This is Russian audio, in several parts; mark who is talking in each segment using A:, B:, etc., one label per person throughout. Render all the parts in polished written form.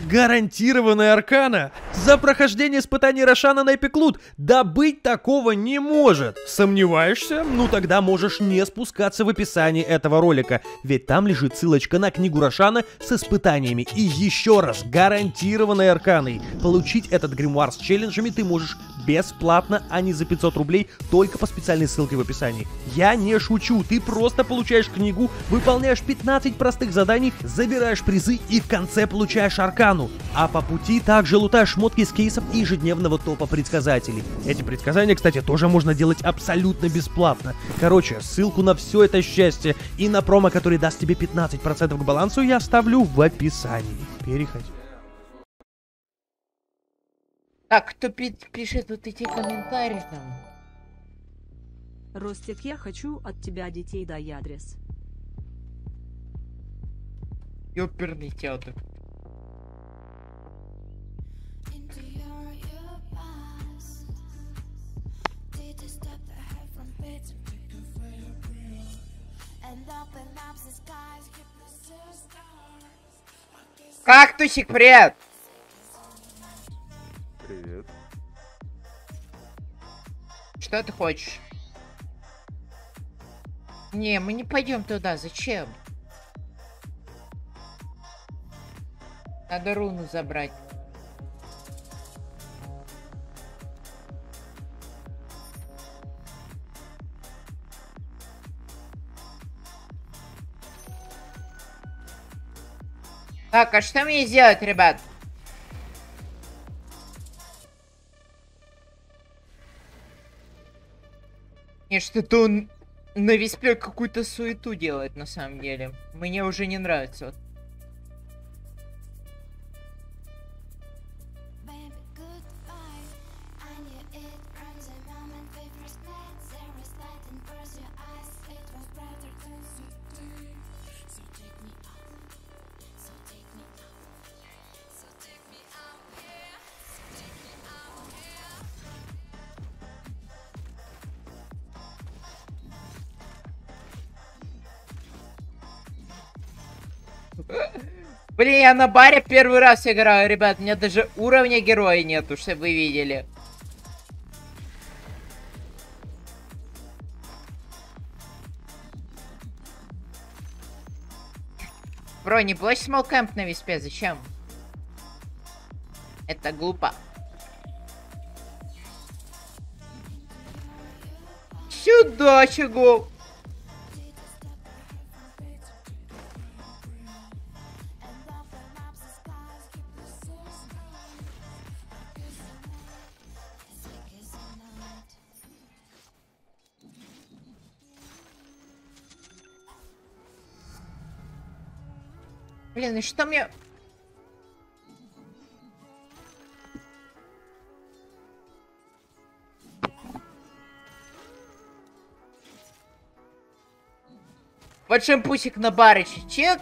A: Гарантированная аркана. За прохождение испытаний Рошана на Epic Loot. Да быть такого не может. Сомневаешься? Ну тогда можешь не спускаться в описании этого ролика. Ведь там лежит ссылочка на книгу Рошана с испытаниями. И еще раз, гарантированной арканой. Получить этот гримуар с челленджами ты можешь бесплатно, а не за 500 рублей, только по специальной ссылке в описании. Я не шучу, ты просто получаешь книгу, выполняешь 15 простых заданий, забираешь призы и в конце получаешь аркану. А по пути также лутаешь шмотки из кейсов и ежедневного топа предсказателей. Эти предсказания, кстати, тоже можно делать абсолютно бесплатно. Короче, ссылку на все это счастье и на промо, который даст тебе 15% к балансу, я оставлю в описании. Переходи.
B: Так, кто пишет вот эти комментарии там?
C: Ростик, я хочу от тебя детей, дай адрес.
B: Ёперный театр. Кактусик, привет!
D: Привет.
B: Что ты хочешь? Не, мы не пойдем туда, зачем? Надо руну забрать. Так, а что мне сделать, ребят? Не, что-то он на Виспе какую-то суету делает, на самом деле. Мне уже не нравится. Блин, я на баре первый раз играю, ребят. У меня даже уровня героя нету, чтобы вы видели. Бро, не площадь смолкэмп на Виспе, зачем? Это глупо. Сюда, чего? Блин, и что мне... Вот шампусик на барыч, чек.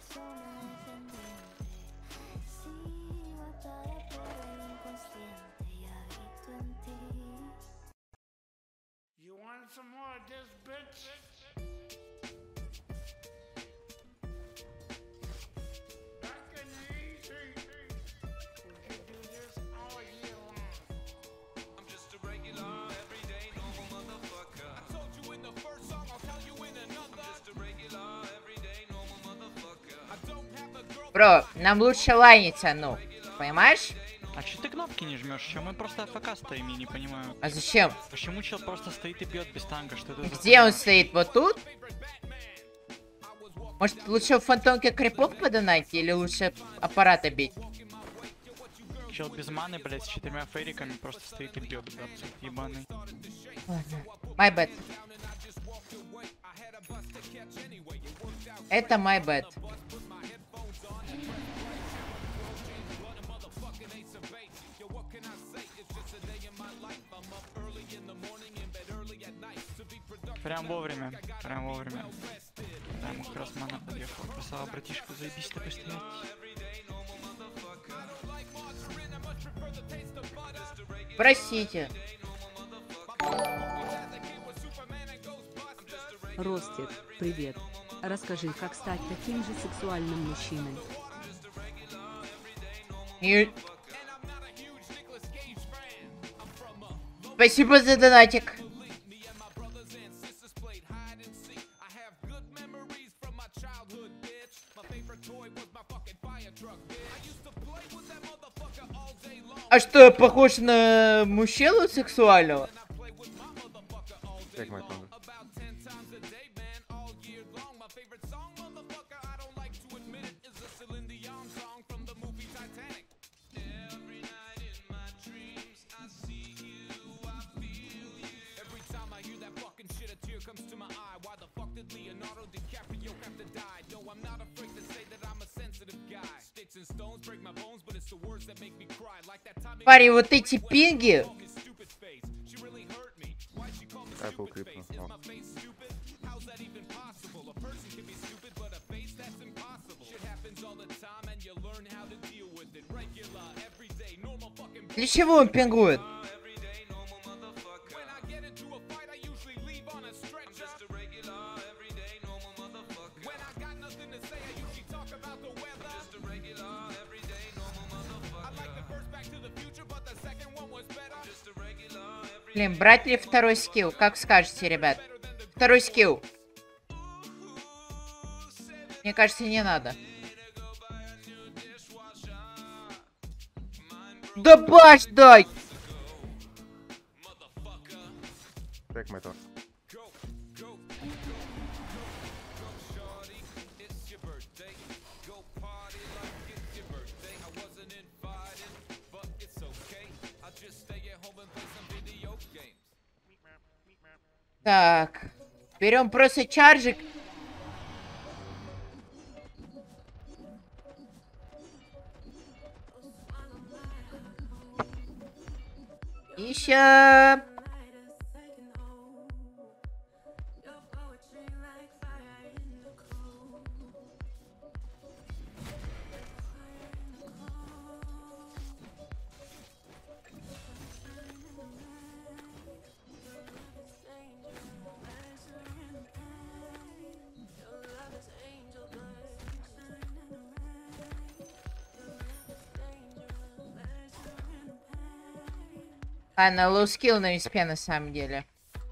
B: Бро, нам лучше лайниться, ну, понимаешь?
E: А че ты кнопки не жмешь? Че мы просто АФК стоим, я не понимаю.
B: А зачем?
E: Почему чел просто стоит и бьет без танка? Что это за
B: Где
E: хуйня?
B: он стоит? Вот тут? Может, лучше в фантомке крипов подонать или лучше аппарата бить?
E: Чел без маны, блять, с 4 фейриками просто стоит и бьет, блядь, ебаный.
B: Ладно. My bad. Это my bad.
E: Прям вовремя, прям вовремя. Да, ему как раз мана подъехал. Красава, братишка, заебись такой стоять.
B: Простите.
C: Ростик, привет. Расскажи, как стать таким же сексуальным мужчиной.
B: И... Спасибо за донатик. А что, я похож на мужчину сексуального?
D: Take my thunder.
B: Парень, вот эти пинги.
D: Apple Crypto. О.
B: Для чего он пингует? Блин, брать ли второй скилл? Как скажете, ребят? Второй скилл. Мне кажется, не надо. Да баш дай!
D: Take my thunder.
B: Так. Берем просто чаржик. Еще. А, на low skill на виспе на самом деле.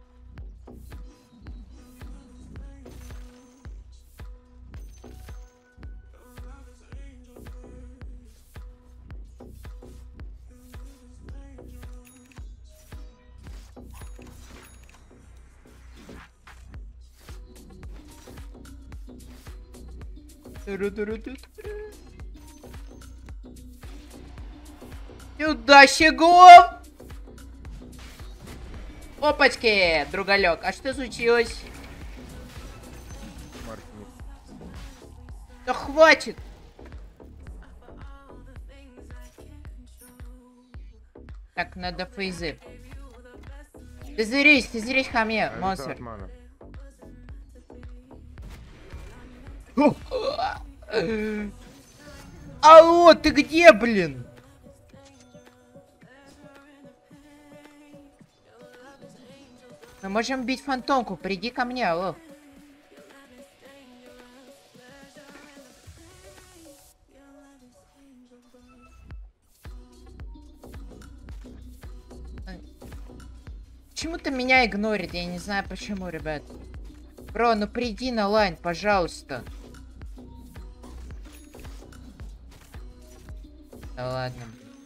B: Сюда, щегов! Опачки, другалек, а что случилось?
D: Мартиник.
B: Да хватит! Так, надо фейзы. Ты зрись ко мне, монстр.
D: Without mana.
B: Алло, ты где, блин? Мы можем бить фантомку, приди ко мне, алло. Почему-то меня игнорит, я не знаю почему, ребят. Бро, ну приди на лайн, пожалуйста. Да ладно.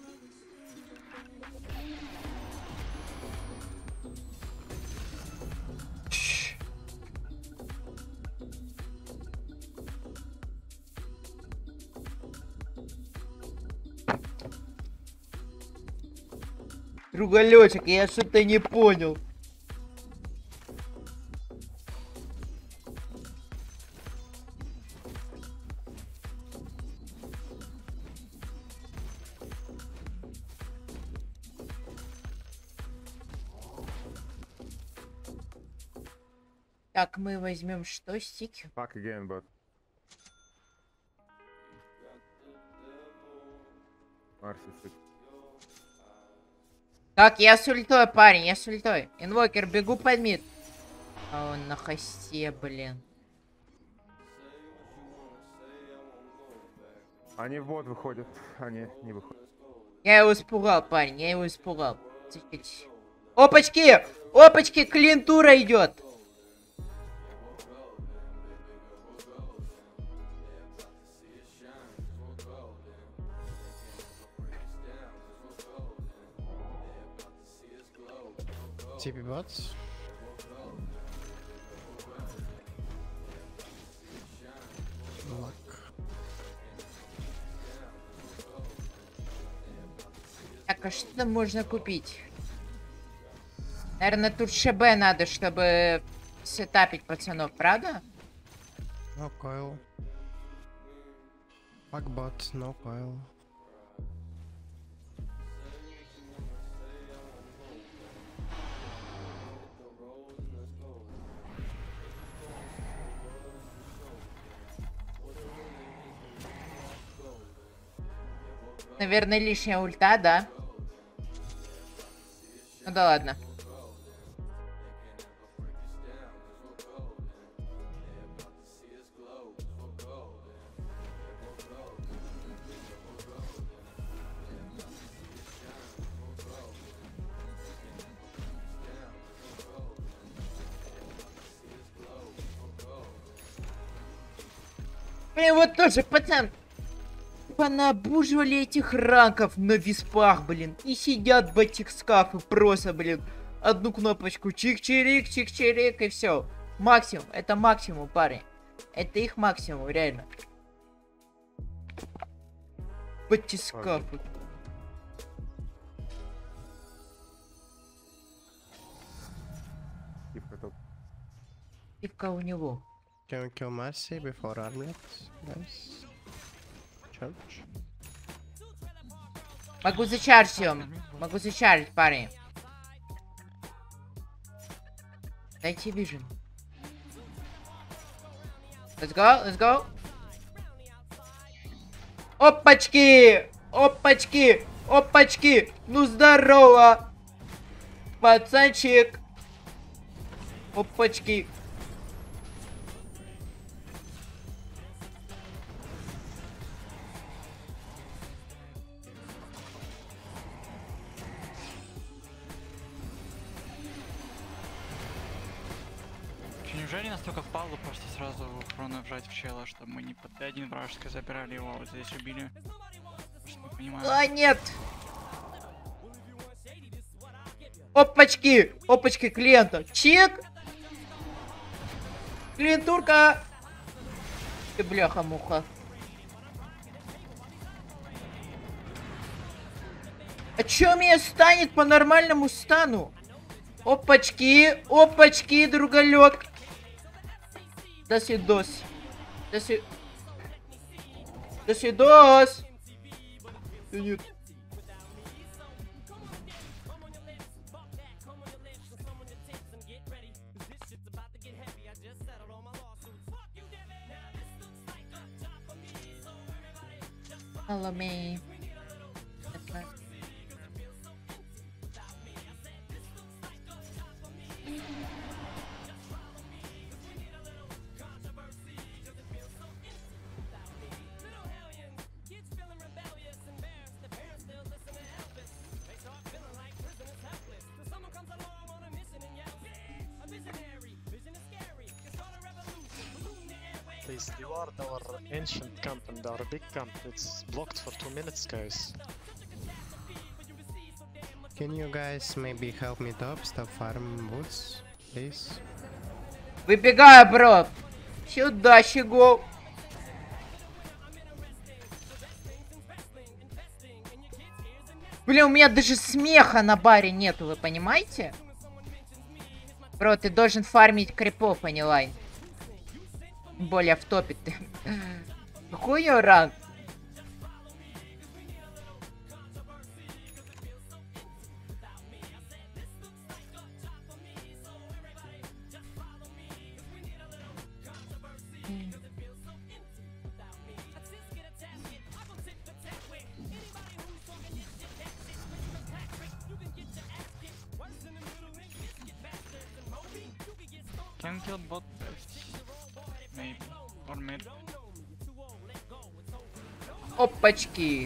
B: Другалечек, я что-то не понял. Так, мы возьмем что, стики?
D: Fuck again, but. Марси, сука.
B: Так, я с ультой, парень, я с ультой. Инвокер, бегу под мид. А он на хосте, блин.
D: Они в бот выходят, они не выходят.
B: Я его испугал, парень, я его испугал. Тихо. Опачки! Опачки, клиентура идет!
F: TP bots. Luck.
B: Так, а что там можно купить? Наверное, тут ШБ надо, чтобы сетапить пацанов, правда?
F: No coil. Fuck bot, no coil.
B: Наверное, лишняя ульта, да? Ну да ладно. Блин, вот тоже, пацан. Понабуживали этих ранков на виспах, блин. И сидят в этих скафах просто, блин. Одну кнопочку чик-чирик, чик-чирик и все. Максимум. Это максимум, парень. Это их максимум, реально. В эти скафы.
D: Типа это
B: Пивка у него.
F: Can we kill Mercy before Armlet, guys? Church.
B: Могу зачарить его. Могу зачарить, парень. Дайте вижен. Let's go, let's go. Опачки! Опачки! Опачки! Ну здорово! Пацанчик! Опачки!
E: Неужели настолько впало просто сразу хроно вжать в чела, чтобы мы не под Т1 вражеской забирали его, а вот здесь убили? Что не понимаю.
B: А, нет! Опачки! Опачки клиента! Чек! Клиентурка! Ты бляха-муха. А чё меня станет по нормальному стану? Опачки! Опачки, другалек! До свидос. До свидос. Да нет. Follow me.
G: Please reward our ancient camp and our big camp. It's blocked for 2 minutes, guys.
F: Can you guys maybe help me top, stop farm woods, please?
B: Выбегаю, бро. Сюда, щегол. Блин, у меня даже смеха на баре нету, вы понимаете? Бро, ты должен фармить крипов, а не лайн. Тем более в топе ты. Какой я ранг?
E: Can kill bot left. Maybe. Or mid.
B: Опачки.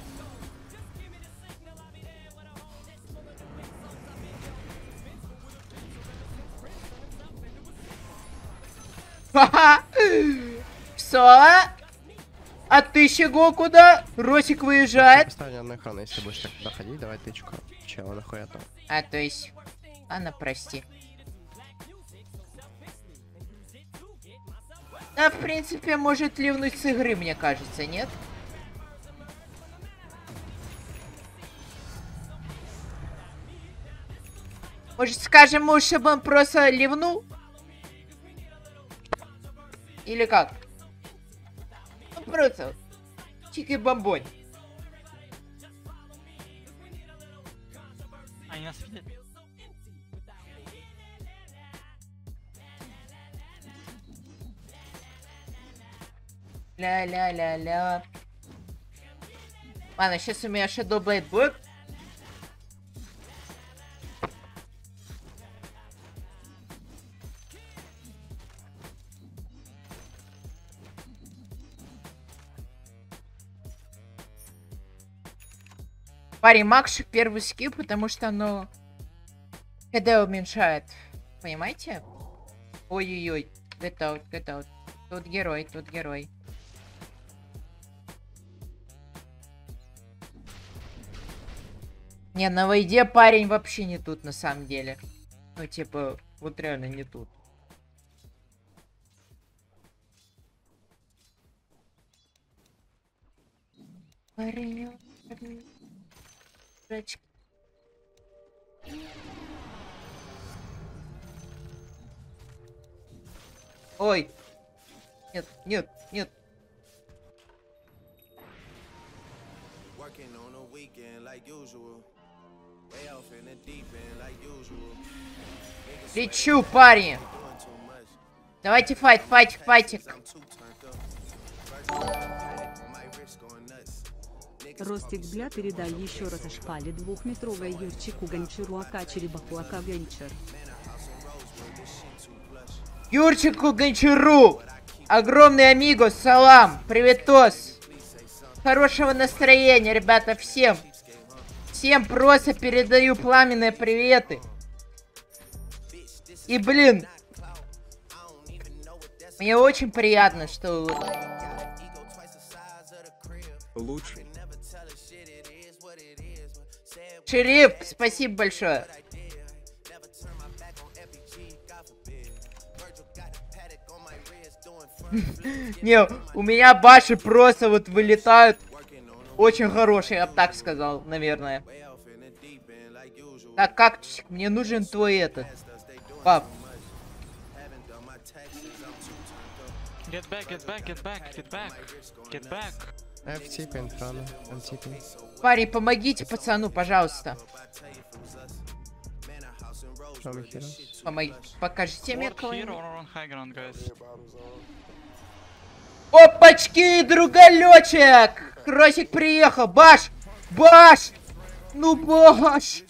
B: Ха-ха! Все? А ты чего куда? Росик выезжает.
F: Поставь на экран, если будешь так доходить, давай тычку. Чего, нахуя там?
B: А, то есть... Анна, прости. Да, в принципе, может ливнуть с игры, мне кажется, нет? Может, скажем ему, чтобы он просто ливнул? Или как? Ну, просто... Чики-бомбонь.
E: Они нас видят?
B: Ля-ля-ля-ля. Ладно, сейчас у меня Shadow Blade будет. Парень, Макш первый скип, потому что оно КД уменьшает. Понимаете? Ой-ой-ой. Get out, get out. Тут герой, тут герой. Не, на войде парень вообще не тут на самом деле. Ну, типа, вот реально не тут. Парень, парень. Дурачки. Ой. Нет, нет, нет. Лечу, парень. Давайте файт, файтик.
C: Ростик, бля, передай еще раз шпали двухметровой Юрчику Гончару Ака Черебаку Ака Венчер.
B: Юрчику Гончару. Огромный амиго, салам. Приветос. Хорошего настроения, ребята, всем. Всем просто передаю пламенные приветы. И, блин, мне очень приятно, что...
H: Лучше.
B: Шериф, спасибо большое. Не, у меня баши просто вот вылетают. Очень хорошие, я бы так сказал, наверное. Так, кактусик, мне нужен твой этот. Пап.
E: Get back, get back, get back, get back, get back.
F: FTP инфрано, FTP.
B: Парень, помогите пацану, пожалуйста. Покажите мне кого-нибудь. Опачки, другалечек! Кросик приехал, баш! Баш! Ну баш!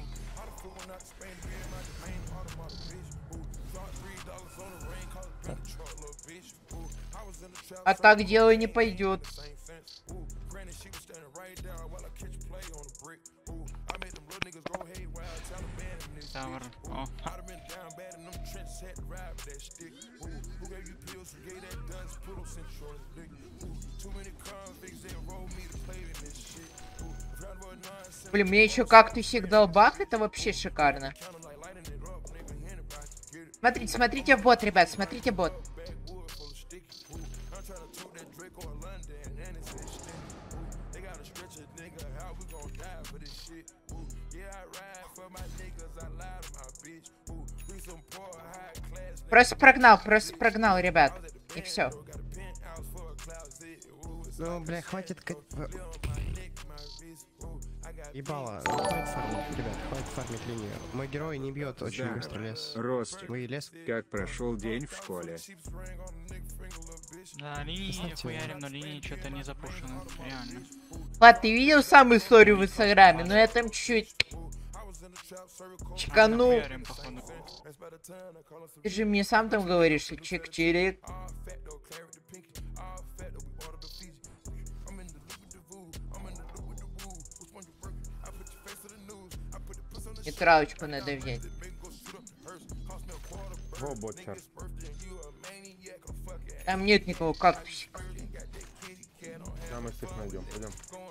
B: А так дело не пойдет. Блин, мне еще кактусик дал бах, это вообще шикарно. Смотрите, смотрите в бот, ребят, смотрите бот. Просто прогнал, ребят. И все.
F: Ну, бля, хватит... Ебало, хватит фармить, ребят, хватит фармить линию. Мой герой не бьет очень быстро лес.
H: Ростик,
F: Вы лес?
H: как прошел день в школе?
E: Да, линии хуярим, но линии что-то не запушены, реально.
B: Ладно, ты видел самую историю в инстаграме? Но я там чуть-чуть чеканул. Ты же мне сам там говоришь, что чик-чирик. Нейтралочку надо взять.
D: Во, ботчар.
B: Там нет никого кактусика.
D: Да, мы всех найдем. Пойдем.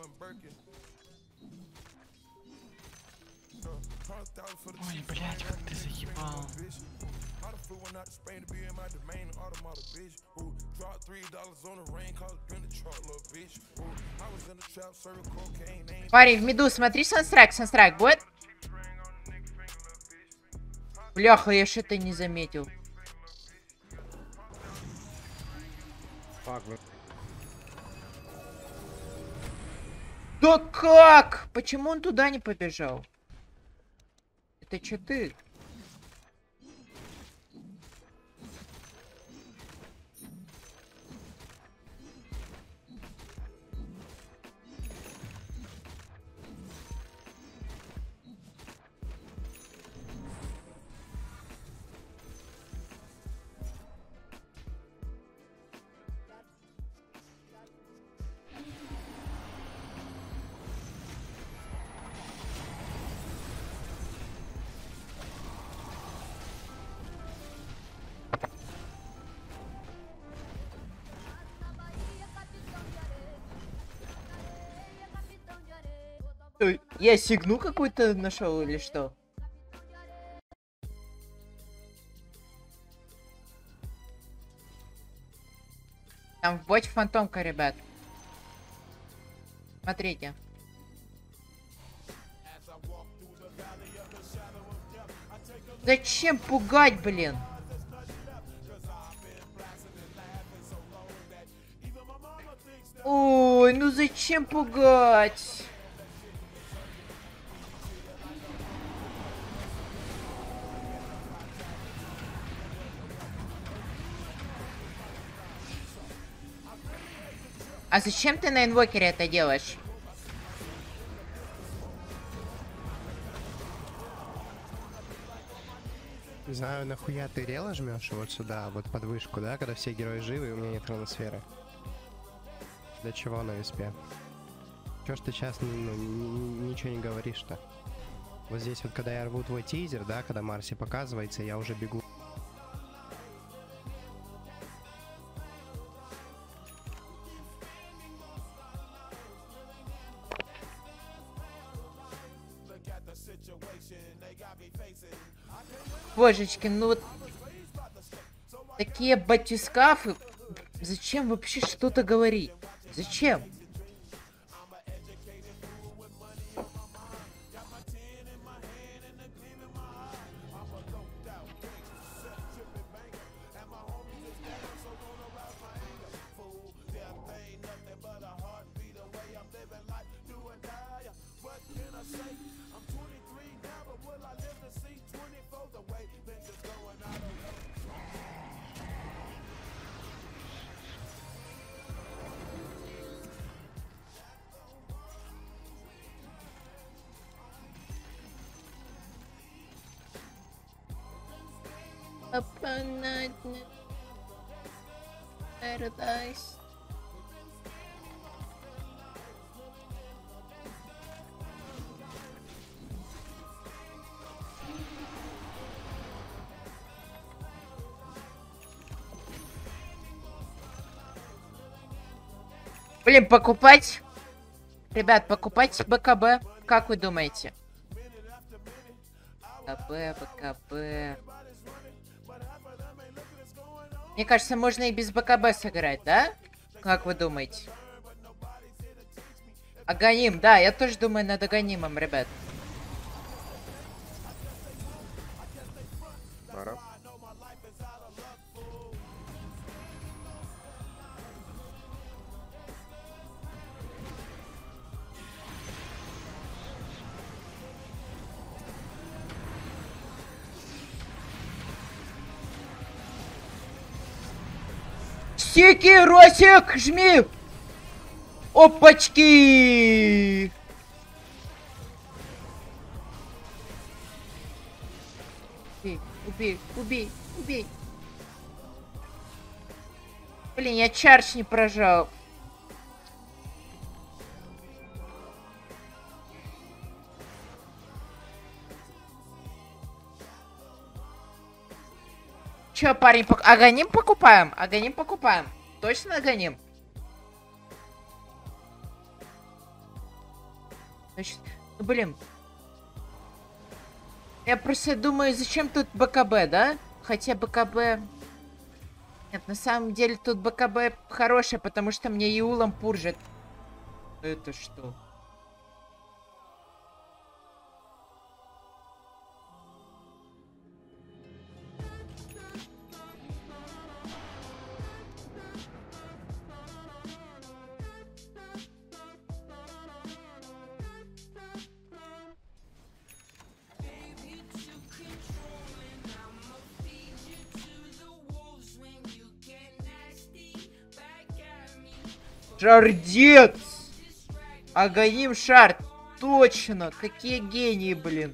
E: Ой, блядь, как ты заебал.
B: Парень, в миду, смотри, санстрайк будет? Бляха, я что-то не заметил.
D: Фак, вы...
B: Да как? Почему он туда не побежал? Это что ты? Я сигну какой-то нашел или что? Там в боте фантомка, ребят. Смотрите. Зачем пугать, блин? Ой, ну зачем пугать? А зачем ты на инвокере это делаешь?
F: Не знаю, нахуя ты рела жмешь вот сюда, вот под вышку, да, когда все герои живы и у меня нет хроносферы. Для чего на виспе? Чё ж ты сейчас ничего не говоришь-то? Вот здесь вот, когда я рву твой тизер, да, когда Марси показывается, я уже бегу.
B: Божечки, ну вот такие батискафы. Зачем вообще что-то говорить? Зачем? Paradise. Блин, покупать? Ребят, покупать БКБ. Как вы думаете? БКБ. Мне кажется, можно и без БКБ сыграть, да? Как вы думаете? Аганим, да, я тоже думаю над Аганимом, ребят.
D: Пора.
B: Сики, Росик, жми! Опачки! Убей. Блин, я чардж не прожал. Чё, парень, Аганим покупаем? Аганим покупаем. Точно Аганим? Значит, ну, блин. Я просто думаю, зачем тут БКБ, да? Хотя БКБ... Нет, на самом деле тут БКБ хорошее, потому что мне Иулом пуржит. Это что? Шардец! Аганим Шард! Точно! Какие гении, блин!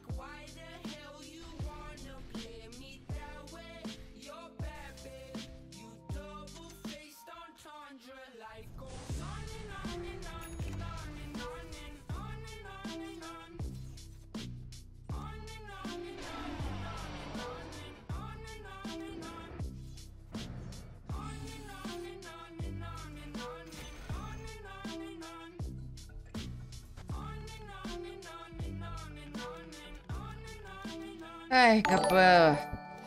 B: Ай, КП.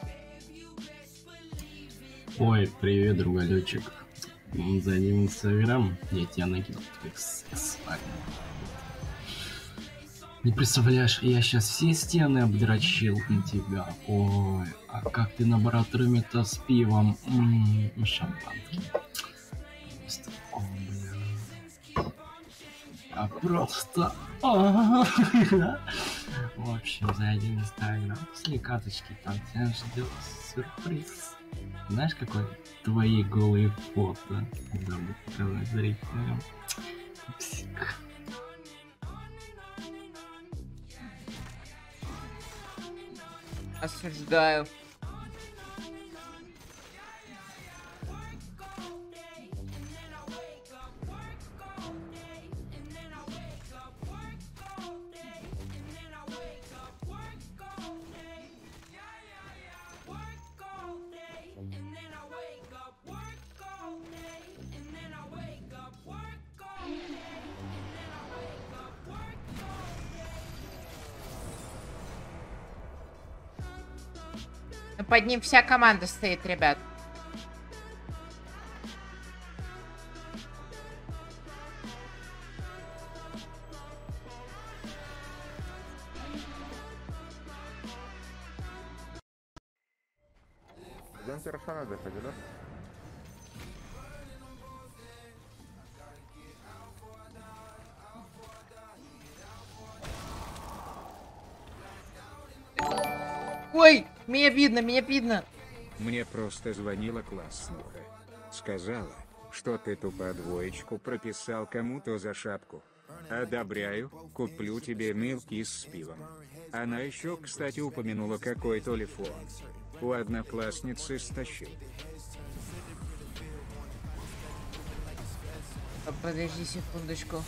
I: Ой, привет, другалечек. Зайди в Инстаграм, я тебя накину как сексуально. Не представляешь, я сейчас все стены обдрочил на тебя. Ой, а как ты на баратруме-то с пивом? Шампанским. Просто, о, бля. А просто... В общем, зайди в Инстаграм, после каточки, там тебя ждет сюрприз. Знаешь, какой твои голые фото? Да, буду показать зрителям. Псик.
B: Осуждаю. Под ним вся команда стоит, ребят.
D: Идемте Рошана заходи, да?
B: Ой, меня видно, меня видно.
H: Мне просто звонила класснуха. Сказала, что ты тупо двоечку прописал кому-то за шапку. Одобряю, куплю тебе милкис с пивом. Она еще, кстати, упомянула какой-то телефон. У одноклассницы стащил.
B: Подожди секундочку.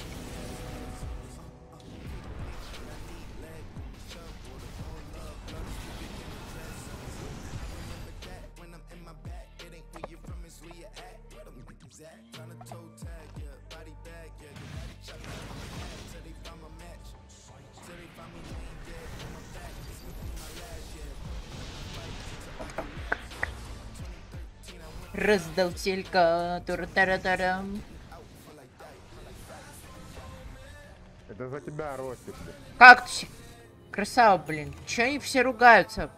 B: Раздал телька, тура-тара-тарам.
D: Это за тебя, Ростик.
B: Кактусик. Красава, блин. Чё они все ругаются?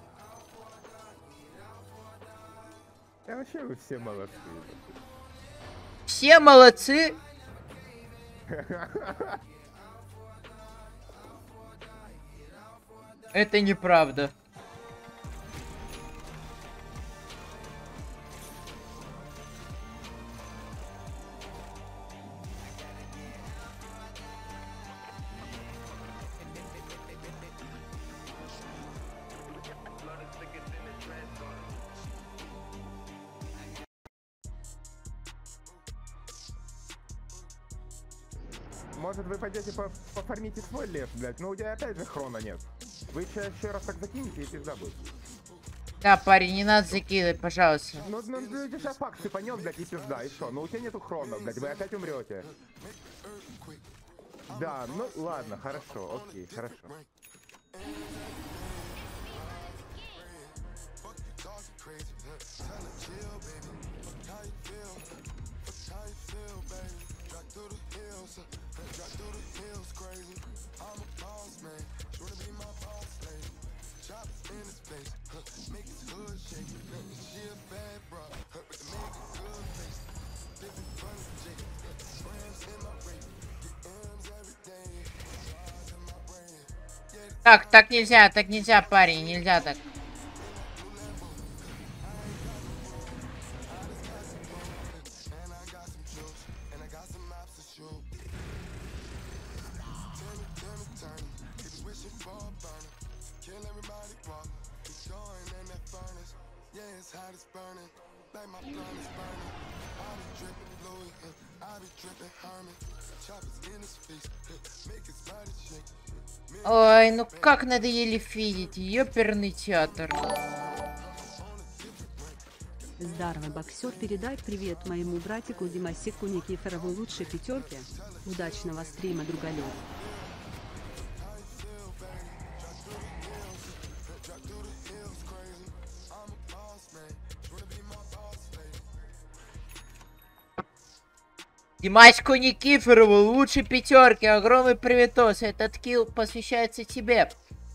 D: Я вообще вы все молодцы.
B: Все молодцы. Это неправда.
D: Может вы пойдете пофармите свой лес, блядь, но у тебя опять же хрона нет. Вы еще раз так закинете и пизда будет.
B: Да, парень, не надо закидывать, пожалуйста.
D: Ну ты сейчас факт сыпанет, блядь, и пизда, и что? Ну у тебя нету хрона, блядь, вы опять умрете. Да, ну ладно, хорошо, окей, хорошо.
B: Так нельзя, парень, нельзя так. Ой, ну как надоели фидить, ёперный театр.
C: Здорово, боксер, передай привет моему братику Димасику Никифорову лучшей пятерки. Удачного стрима, другалёв.
B: Димасику Никифорову лучшей пятерки, огромный приветос. Этот килл посвящается тебе.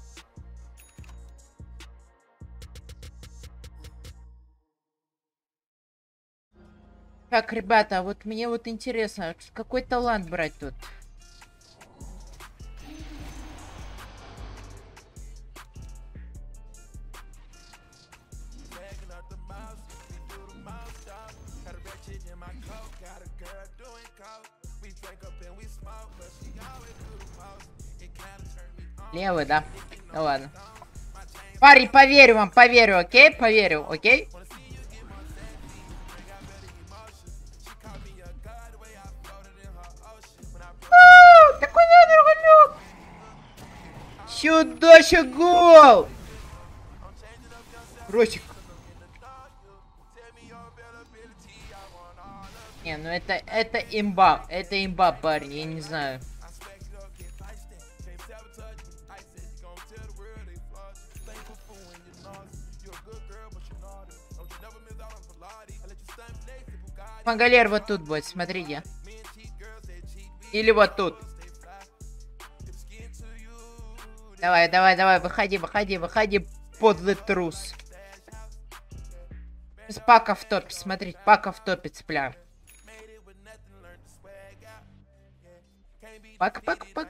B: Так, ребята, вот мне вот интересно, какой талант брать тут? Левый, да? Ну ладно. Парень, поверю вам, поверю, окей? Поверю, окей? Такой номер, голёк! Сюда, еще гол! Росик. Не, ну это имба, парень, я не знаю. Мангалер вот тут будет, смотрите. Или вот тут. Давай, выходи, подлый трус. С Пака в топе, смотрите, Пака в топе цепляю. Пак.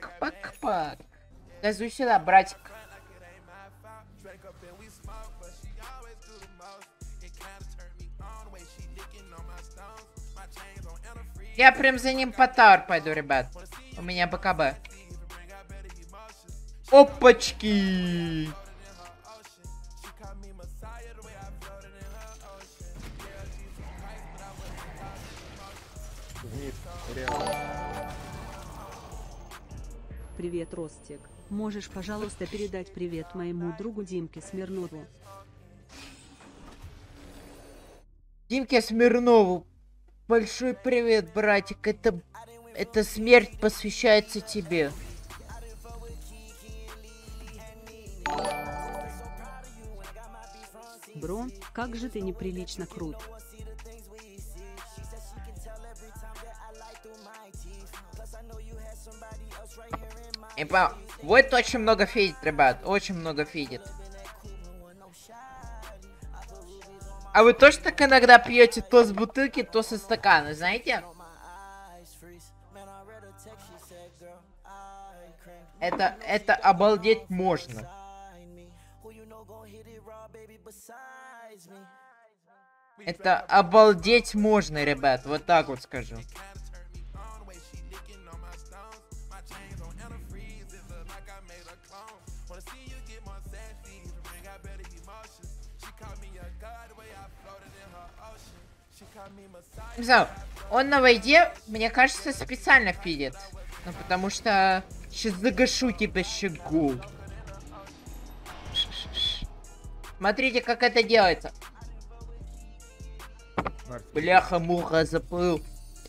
B: Газуй сюда, братик. Я прям за ним по тауэр пойду, ребят. У меня БКБ. Опачки!
C: Привет, Ростик. Можешь, пожалуйста, передать привет моему другу Димке Смирнову?
B: Димке Смирнову. Большой привет, братик. Это смерть посвящается тебе.
C: Бро, как же ты неприлично крут.
B: Вот очень много фидит, ребят. Очень много фидит. А вы тоже так иногда пьете то с бутылки, то со стакана, знаете? Это обалдеть можно. Это обалдеть можно, ребят. Вот так вот скажу. Не знаю, он на войде, мне кажется, специально фидит. Ну, потому что... Сейчас загашу тебя, щегол. Смотрите, как это делается. Бляха-муха, заплыл.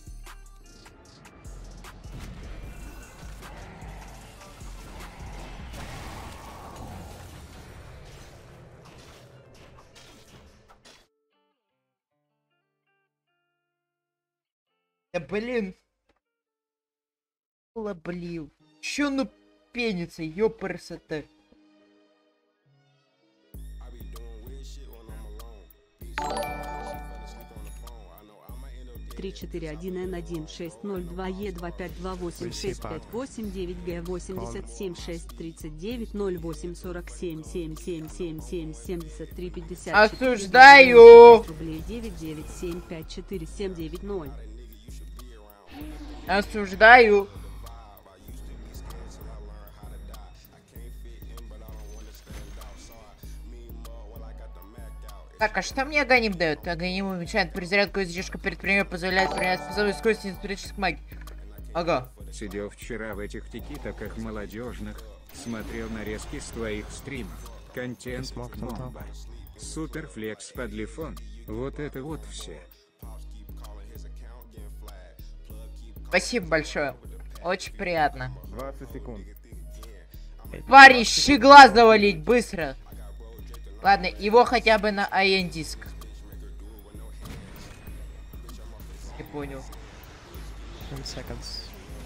B: Да блин. Блин. Чё ну пенится, ёпрст-то?
C: 3419602Е2528669Г87677777777350.
B: Осуждаю!
C: Рублей 997544790.
B: Осуждаю. Так, а что мне Аганим дает? Аганим уменьшает перезарядку и задержку перед приемом, позволяет принять способность скорости инспирических магий. Ага.
H: Сидел вчера в этих тики-таках молодежных, смотрел нарезки с твоих стримов. Контент бомба. Суперфлекс подлифон. Вот это вот все.
B: Спасибо большое. Очень приятно.
D: 20 секунд.
B: Парень, щегла завалить, быстро. Ладно, его хотя бы на АН диск. Не понял.
F: 10 seconds.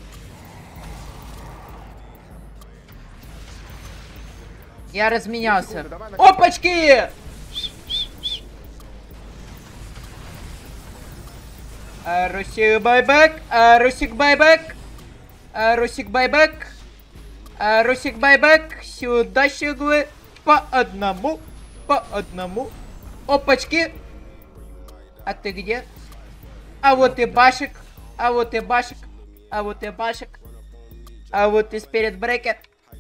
B: Я разменялся. Опачки! Русик байбек, Русик байбек, Русик байбек, Русик байбек, сюда щеглы, по одному, по одному. Опачки! А ты где? А вот и башек, а вот и башек, а вот и башек, а вот и спирит брекет.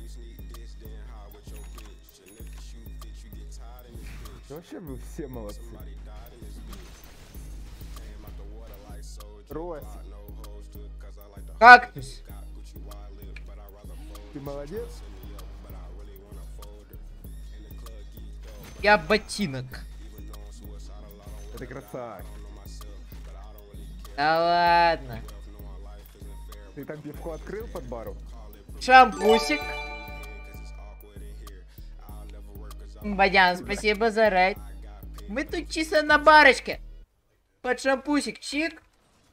D: Вообще вы все молодцы. Рось,
B: Кактус.
D: ты молодец?
B: Я ботинок.
D: Это красавчик.
B: Да ладно.
D: Ты там пивко открыл под бару?
B: Шампусик. Бадян, спасибо за райд. Мы тут чисто на барочке. Под шампусик. Чик.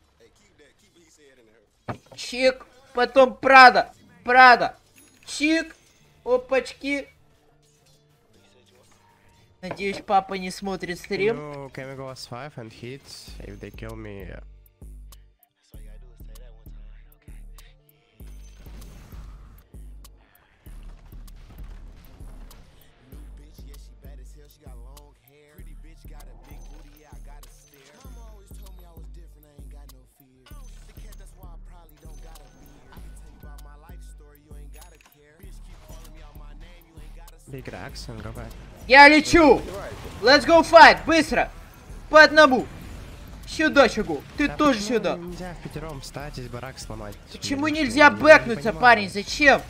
B: Чик. Потом Прада. Прада. Чик. Опачки. Надеюсь, папа не смотрит стрим.
F: Can we go as 5 and hit if they kill me? Big racks and go back.
B: Я лечу. Let's go fight. Быстро. По одному. Сюда, Чугу. Ты
F: Да
B: тоже
F: почему
B: сюда.
F: Нельзя впятером встать, здесь барак сломать.
B: Почему
F: Я
B: нельзя
F: не
B: бэкнуться,
F: понимаю.
B: парень? Зачем?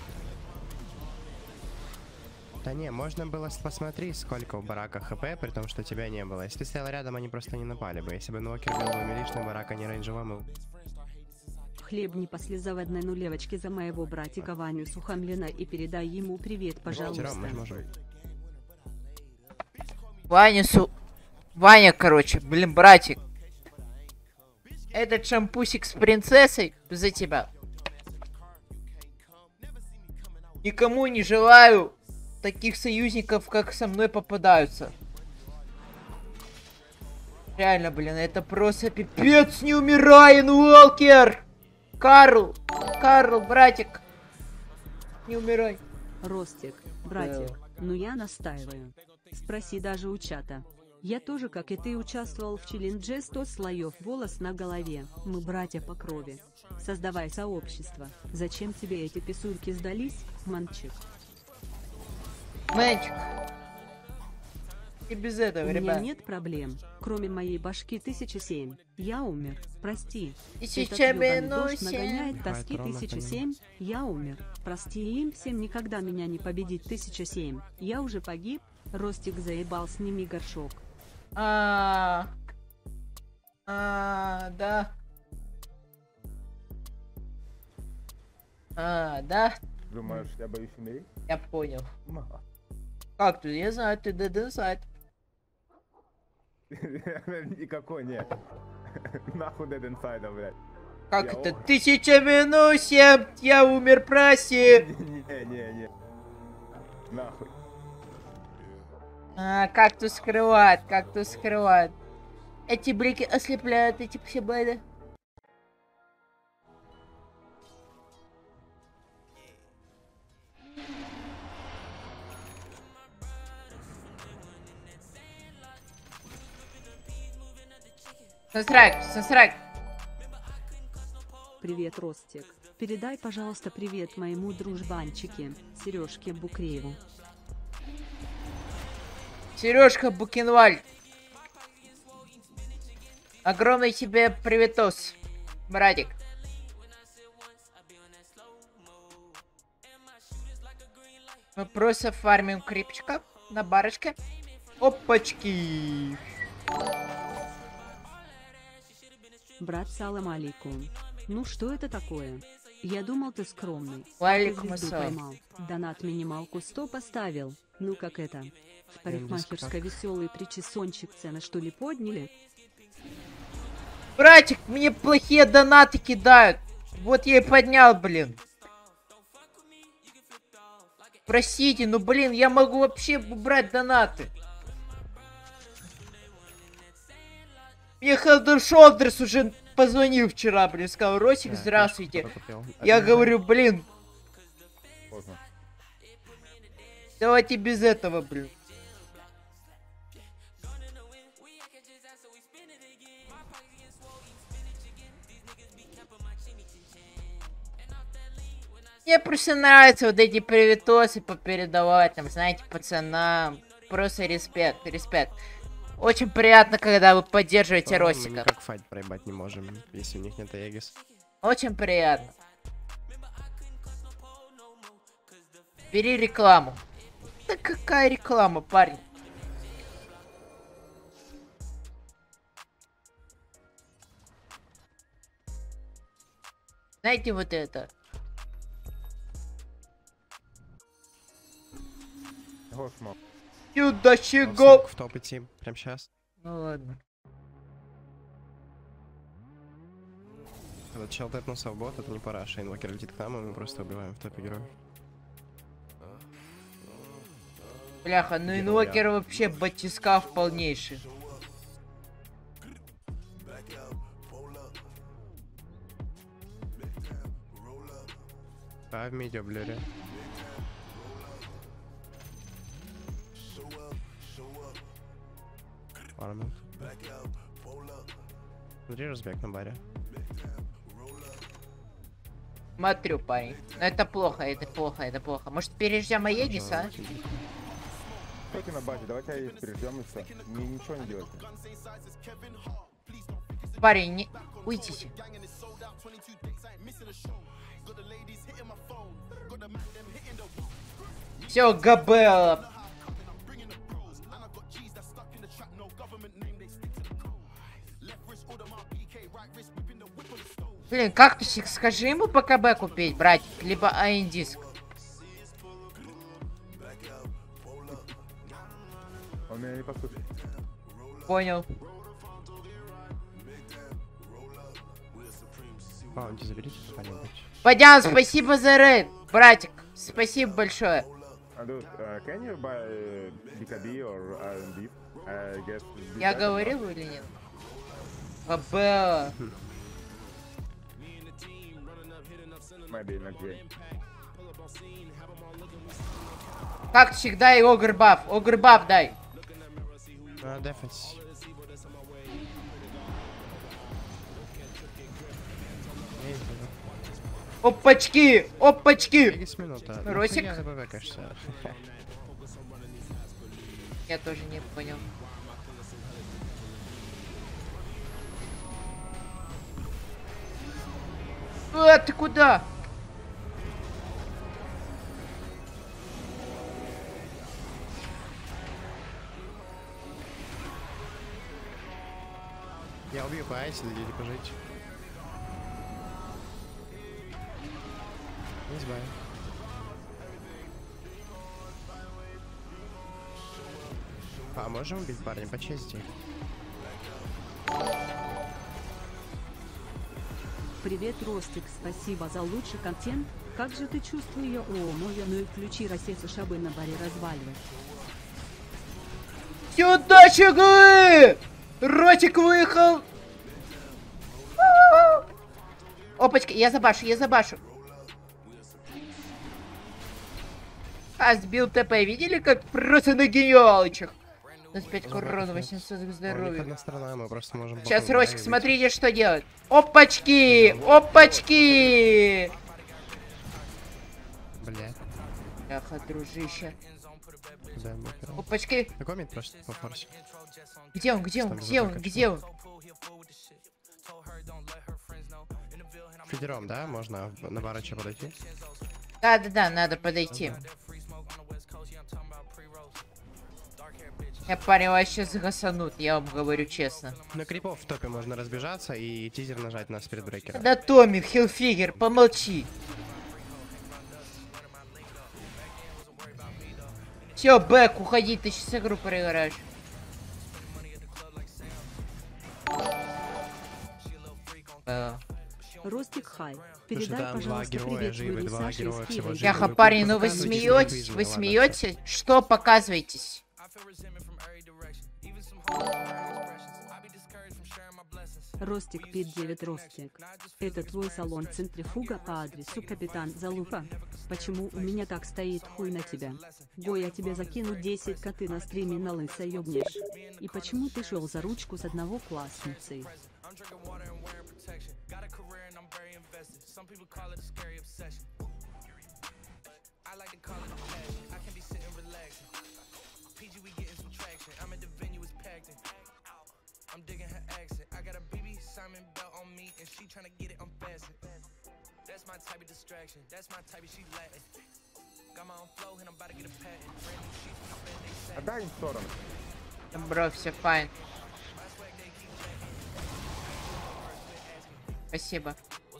F: Да не, можно было посмотреть, сколько у барака хп, при том, что тебя не было. Если ты стоял рядом, они просто не напали бы. Если бы Нокер был бы милишный барак, а не рейнджевый, мы...
C: Хлебни послезаводной нулевочки за моего братика Ваню Сухомлина и передай ему привет, пожалуйста.
F: Впятером мы можем.
B: Ваня, короче, блин, братик. Этот шампусик с принцессой за тебя. Никому не желаю таких союзников, как со мной попадаются. Реально, блин, это просто пипец, не умирай, Уолкер! Карл, братик, не умирай.
C: Ростик, братик, ну я настаиваю. Спроси даже у чата. Я тоже, как и ты, участвовал в челлендже 100 слоев волос на голове. Мы братья по крови. Создавай сообщество. Зачем тебе эти писульки сдались, манчик?
B: Мэнчик. И без этого,
C: У меня
B: ребят.
C: нет проблем, кроме моей башки 1007. Я умер, прости. Этот
B: 1007.
C: ёбаный дождь нагоняет тоски
F: Давай, Трона,
C: 1007. Я умер, прости им всем никогда меня не победить 1007. Я уже погиб, Ростик заебал, сними горшок.
B: Да. Да.
D: Думаешь, я боюсь умереть?
B: Я понял. Как ты? Я знаю, ты Dead Inside.
D: Никакой нет. Нахуй Dead Inside, блядь.
B: Как
D: Я
B: это?
D: ох.
B: 1000 минус 7, я умер, проси.
D: Не. Нахуй.
B: Как тут скрывает, как тут скрывает. Эти блики ослепляют, эти псибайды. Сансрак.
C: Привет, Ростик. Передай, пожалуйста, привет моему дружбанчике, Сережке Букрееву.
B: Сережка Букенвальд. Огромный тебе приветос, братик. Мы просто фармим крипчика на барочке. Опачки.
C: Брат, салам алейкум. Ну что это такое? Я думал, ты скромный.
B: Валикум
C: Ты звезду
B: ассалам.
C: поймал. Донат минималку 100 поставил. Ну как это? В парикмахерской веселый причесончик цены что ли подняли?
B: Братик, мне плохие донаты кидают. Вот я и поднял, блин. Простите, ну блин, я могу вообще убрать донаты. Мне Head and Shoulders уже позвонил вчера, блин, сказал: Росик, здравствуйте. Я говорю, блин,
D: Поздно.
B: давайте без этого, блин. Мне просто нравятся вот эти приветосы попередавать, там, знаете, пацанам. Просто респект. Очень приятно, когда вы поддерживаете
F: Мы
B: Росика.
F: никак файт проебать не можем, если у них нет Аегис.
B: Очень приятно. Бери рекламу. Да какая реклама, парень? Знаете вот это?
D: Гошмо.
B: Сюда чего?
F: В топ идти, прям сейчас.
B: Ну ладно.
F: Когда чел тэпнулся в бот, это не пора. Шейнвокер летит к нам, и мы просто убиваем в топе героев.
B: Бляха, ну инвокер вообще батискаф полнейший.
F: А в миде блюре. Пару. Смотри, разбег на баре.
B: Смотрю, парень. Но это плохо, это плохо. Может, переждем Аегис, а?
D: Стойте на базе, давайте Аегис переждем и все. Ничего не делайте.
B: Парень, не... Уйдите. Все, ГБ. Блин, кактусик, скажи ему по КБ купить, братик, либо АИН-диск.
D: Он меня не послушает.
B: Понял.
F: Баунти заберите кого-нибудь.
B: Падян, спасибо за рейд, братик. Спасибо большое.
D: Dude, can you buy BKB or R&B? I guess.
B: Я говорил или нет? КБ.
D: Maybe not great.
B: Кактусик, дай огр-баф. Огр-баф дай.
F: Дефенс.
B: Опачки, опачки.
F: Минута.
B: Росик?
F: Я забываю, кажется.
B: Я тоже не понял. Ты куда?
F: Я убью по айсе, дадите пожить. Не знаю. А можем убить парня по чести?
C: Привет, Ростик, спасибо за лучший контент. Как же ты чувствуешь, моя, ну и включи рассеться, чтобы на баре разваливать.
B: Сюда, чего? Ротик выехал. Опачка, я забашу, я забашу. А, сбил ТП, видели, как просто на гениалочах? 25 урона, 800 здоровья.
F: Одна сторона, мы просто можем...
B: Сейчас, Ростик, смотрите, что делать. Опачки! Опачки!
F: Блядь.
B: Ах, дружище.
F: Да,
B: Опачки!
F: такой мид просто по форсе.
B: Где он, где он, где он, где он?
F: Фидером, да? Можно на барача подойти?
B: Да, надо подойти. Я парень вообще загасанут, я вам говорю честно.
F: На крипов в топе можно разбежаться и тизер нажать на спиритбрекера.
B: Да, Томми, Хилфигер, помолчи. Все, Бэк, уходи, ты сейчас игру проиграешь.
C: Ростик Хай, передай,
F: там два
C: пожалуйста,
F: героя
C: привет
F: живы,
C: твоему
F: два
C: Саше
F: героя
C: из
F: всего
C: Киева.
F: живы.
B: Яха, парень, ну вы
F: Показывайте,
B: смеетесь?
F: что
B: Вы
F: ладно,
B: смеетесь? Что показываетесь?
C: Ростик 59 Ростик. Это твой салон центрифуга по адресу Капитан Залупа. Почему у меня так стоит хуй на тебя? Го, я тебе закину 10 коты на стриме на лысо ёбнешь. И почему ты шел за ручку с одного классницей?
D: Отдай им в сторону.
B: Бро, все файн. Спасибо.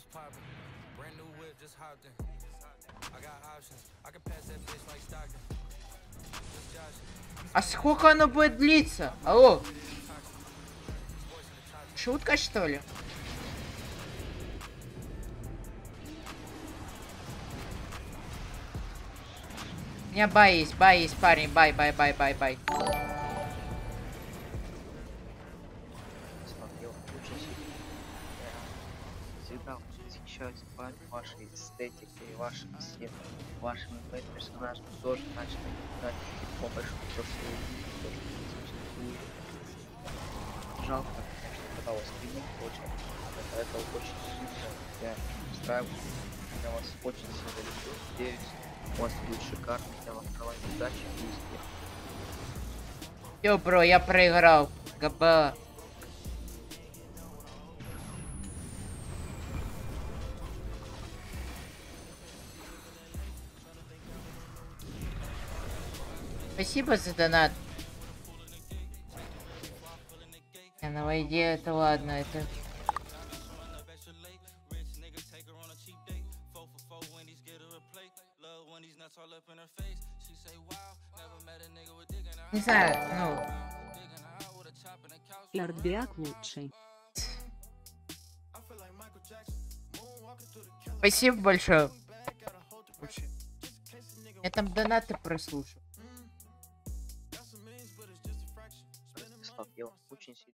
B: А сколько оно будет длиться? Алло. Шутка, что ли? У меня бай есть, парень. Бай.
J: Всегда восхищаюсь вашей эстетикой, вашим светом, вашим персонажем тоже начали играть по большому прослойку, тоже существует. Жалко, конечно, когда у вас стримит очень, это очень сильно я устраиваюсь, я вас очень сильно люблю, надеюсь, у вас будет шикарно, я вам желаю удачи и успеха.
B: Всё, бро, я проиграл. ГБ. Спасибо за донат. На войде это ладно, это... Не знаю, ну...
C: Лардбиак лучший.
B: Спасибо большое. Я там донаты прослушал.
J: Я очень сильно